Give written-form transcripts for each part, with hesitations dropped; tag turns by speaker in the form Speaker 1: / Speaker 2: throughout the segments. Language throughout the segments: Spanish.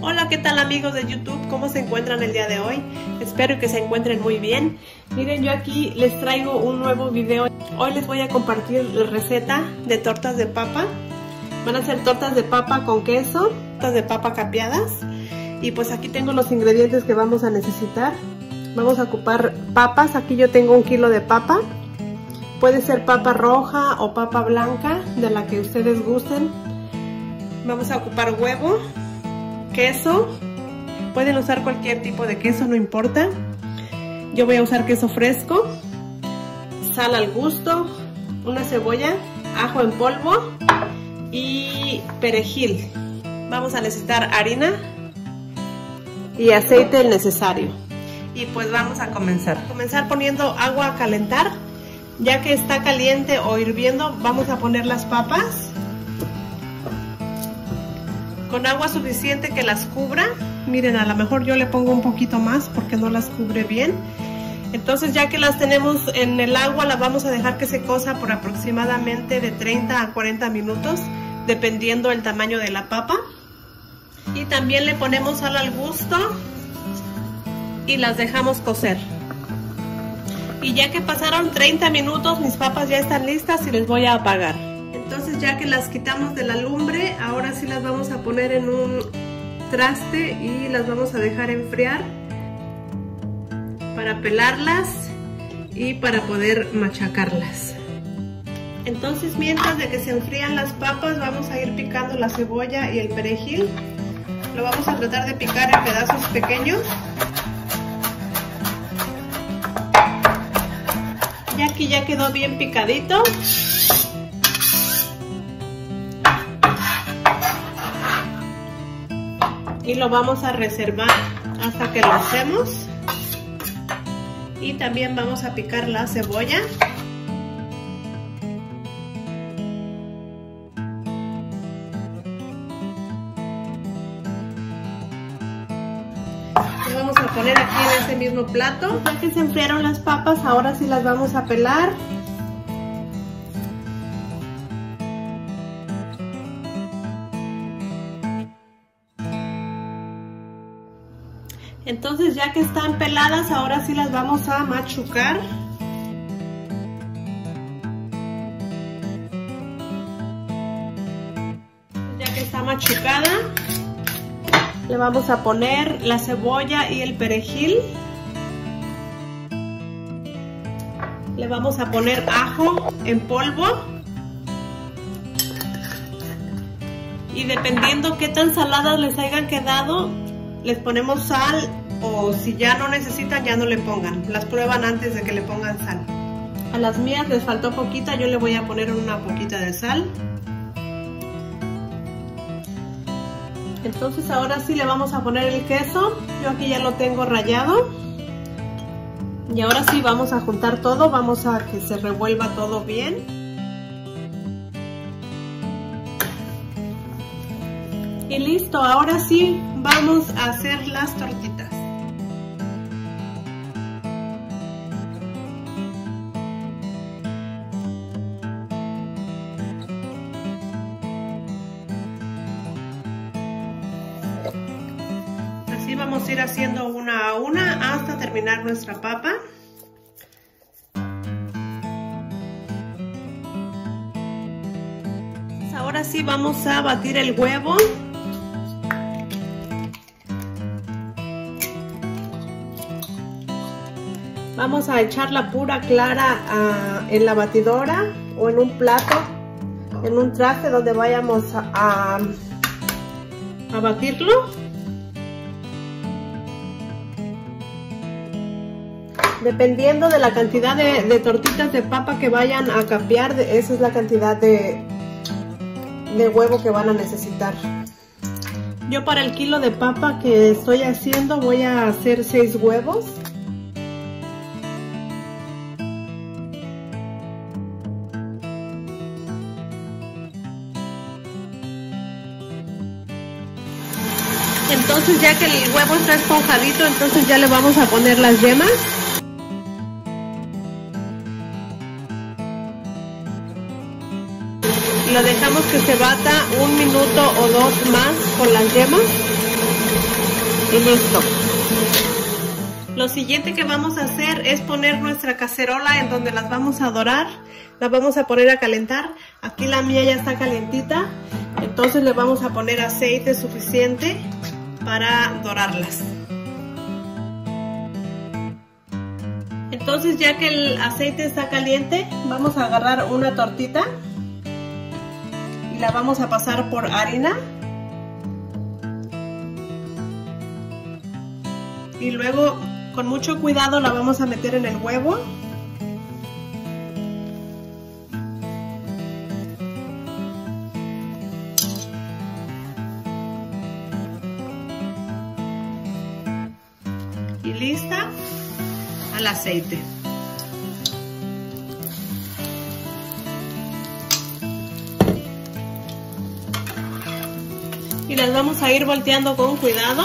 Speaker 1: Hola, ¿qué tal amigos de YouTube? ¿Cómo se encuentran el día de hoy? Espero que se encuentren muy bien. Miren, yo aquí les traigo un nuevo video. Hoy les voy a compartir la receta de tortas de papa. Van a ser tortas de papa con queso, tortas de papa capeadas. Y pues aquí tengo los ingredientes que vamos a necesitar. Vamos a ocupar papas. Aquí yo tengo 1 kilo de papa. Puede ser papa roja o papa blanca, de la que ustedes gusten. Vamos a ocupar huevo, queso. Pueden usar cualquier tipo de queso, no importa. Yo voy a usar queso fresco, sal al gusto, una cebolla, ajo en polvo y perejil. Vamos a necesitar harina y aceite el necesario. Y pues vamos a comenzar. Poniendo agua a calentar. Ya que está caliente o hirviendo, vamos a poner las papas con agua suficiente que las cubra. Miren, a lo mejor yo le pongo un poquito más porque no las cubre bien. Entonces, ya que las tenemos en el agua, las vamos a dejar que se cosa por aproximadamente de 30 a 40 minutos, dependiendo del tamaño de la papa. Y también le ponemos sal al gusto y las dejamos cocer. Y ya que pasaron 30 minutos, mis papas ya están listas y les voy a apagar. Entonces, ya que las quitamos de la lumbre, ahora sí las vamos a poner en un traste y las vamos a dejar enfriar para pelarlas y para poder machacarlas. Entonces, mientras de que se enfrían las papas, vamos a ir picando la cebolla y el perejil. Lo vamos a tratar de picar en pedazos pequeños. Y aquí ya quedó bien picadito. Y lo vamos a reservar hasta que lo hacemos. Y también vamos a picar la cebolla. Lo vamos a poner aquí en ese mismo plato. Ya que se enfriaron las papas, ahora sí las vamos a pelar. Entonces, ya que están peladas, ahora sí las vamos a machucar. Ya que está machucada, le vamos a poner la cebolla y el perejil. Le vamos a poner ajo en polvo. Y dependiendo qué tan saladas les hayan quedado, les ponemos sal, o si ya no necesitan, ya no le pongan. Las prueban antes de que le pongan sal. A las mías les faltó poquita, yo le voy a poner una poquita de sal. Entonces ahora sí le vamos a poner el queso. Yo aquí ya lo tengo rallado. Y ahora sí vamos a juntar todo, vamos a que se revuelva todo bien. Y listo, ahora sí vamos a hacer las tortitas. Así vamos a ir haciendo una a una hasta terminar nuestra papa. Ahora sí vamos a batir el huevo. Vamos a echar la pura clara en la batidora o en un plato, en un traste donde vayamos a batirlo. Dependiendo de la cantidad de tortitas de papa que vayan a capear, esa es la cantidad de huevo que van a necesitar. Yo para el kilo de papa que estoy haciendo voy a hacer 6 huevos. Entonces, ya que el huevo está esponjadito, entonces ya le vamos a poner las yemas. Lo dejamos que se bata 1 minuto o 2 más con las yemas. Y listo. Lo siguiente que vamos a hacer es poner nuestra cacerola en donde las vamos a dorar. La vamos a poner a calentar. Aquí la mía ya está calientita. Entonces le vamos a poner aceite suficiente para dorarlas. Entonces, ya que el aceite está caliente, vamos a agarrar una tortita y la vamos a pasar por harina. Y luego, con mucho cuidado, la vamos a meter en el huevo. Y lista al aceite. Y las vamos a ir volteando con cuidado.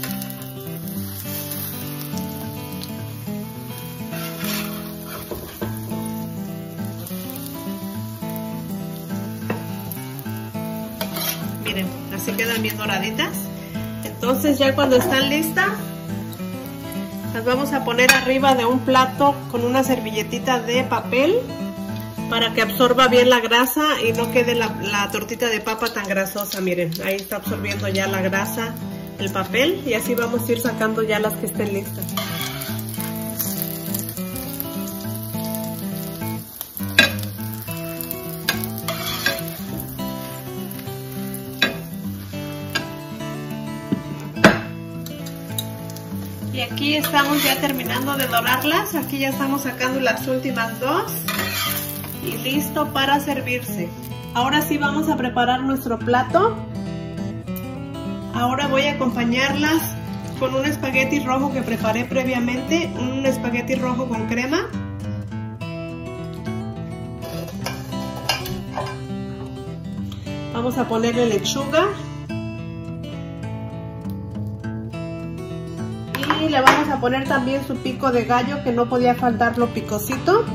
Speaker 1: Miren, así quedan bien doraditas. Entonces ya cuando están listas, las vamos a poner arriba de un plato con una servilletita de papel para que absorba bien la grasa y no quede la tortita de papa tan grasosa. Miren, ahí está absorbiendo ya la grasa el papel y así vamos a ir sacando ya las que estén listas. Y aquí estamos ya terminando de dorarlas. Aquí ya estamos sacando las últimas dos. Y listo para servirse. Ahora sí vamos a preparar nuestro plato. Ahora voy a acompañarlas con un espagueti rojo que preparé previamente. Un espagueti rojo con crema. Vamos a ponerle lechuga. Y le vamos a poner también su pico de gallo, que no podía faltar lo picosito.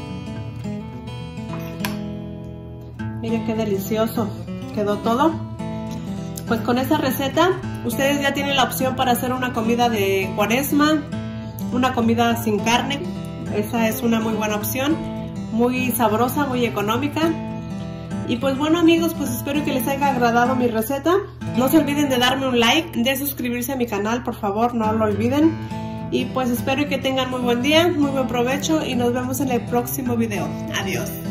Speaker 1: Miren qué delicioso quedó todo. Pues con esta receta ustedes ya tienen la opción para hacer una comida de cuaresma, una comida sin carne. Esa es una muy buena opción, muy sabrosa, muy económica. Y pues bueno amigos, pues espero que les haya agradado mi receta. No se olviden de darme un like, de suscribirse a mi canal, por favor, no lo olviden. Y pues espero que tengan muy buen día, muy buen provecho y nos vemos en el próximo video. Adiós.